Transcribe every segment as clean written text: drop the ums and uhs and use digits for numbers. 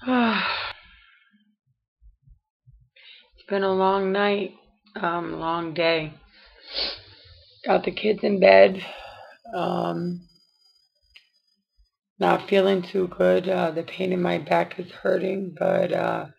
It's been a long night, long day. Got the kids in bed. Um, Not feeling too good. The pain in my back is hurting, but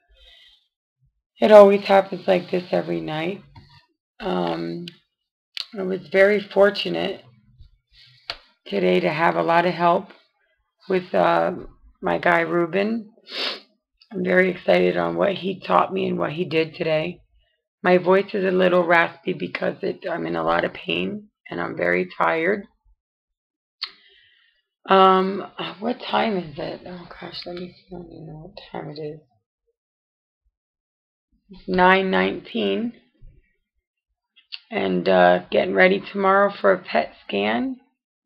it always happens like this every night. Um, I was very fortunate today to have a lot of help with my guy Ruben. I'm very excited on what he taught me and what he did today. My voice is a little raspy because I'm in a lot of pain and I'm very tired. What time is it? Oh gosh, let me see. I don't even know what time it is. It's 9:19, and getting ready tomorrow for a PET scan.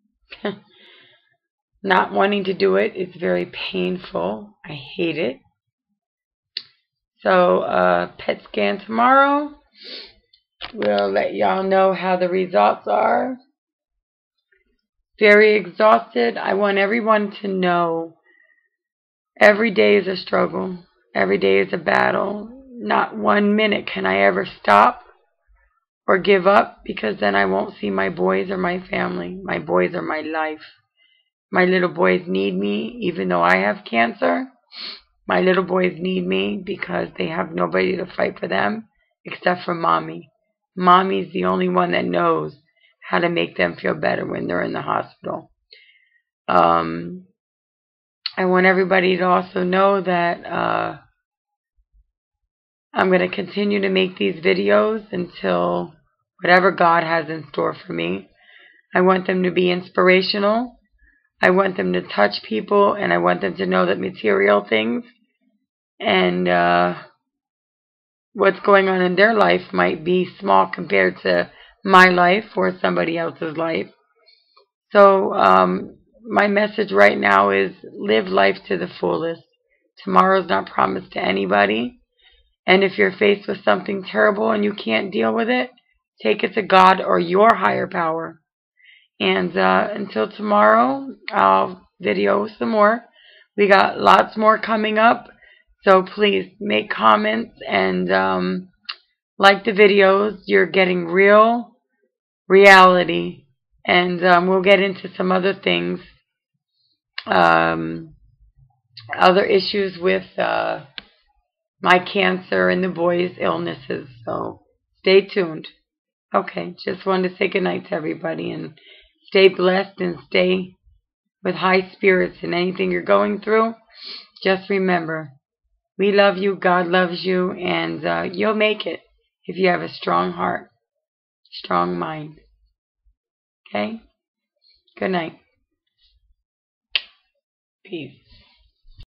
Not wanting to do it. It's very painful. I hate it. So, PET scan tomorrow. We'll let y'all know how the results are. Very exhausted. I want everyone to know every day is a struggle. Every day is a battle. Not 1 minute can I ever stop or give up, because then I won't see my boys or my family. My boys are my life. My little boys need me, even though I have cancer. My little boys need me because they have nobody to fight for them except for mommy. Mommy's the only one that knows how to make them feel better when they're in the hospital. I want everybody to also know that I'm going to continue to make these videos until whatever God has in store for me. I want them to be inspirational. I want them to touch people, and I want them to know that material things and what's going on in their life might be small compared to my life or somebody else's life. So my message right now is live life to the fullest. Tomorrow's not promised to anybody. And if you're faced with something terrible and you can't deal with it, take it to God or your higher power. And until tomorrow, I'll video some more. We got lots more coming up. So please make comments and like the videos. You're getting real reality. And we'll get into some other things. Other issues with my cancer and the boys' illnesses. So stay tuned. Okay, just wanted to say goodnight to everybody and stay blessed and stay with high spirits in anything you're going through. Just remember, we love you, God loves you, and you'll make it if you have a strong heart, strong mind. Okay? Good night. Peace.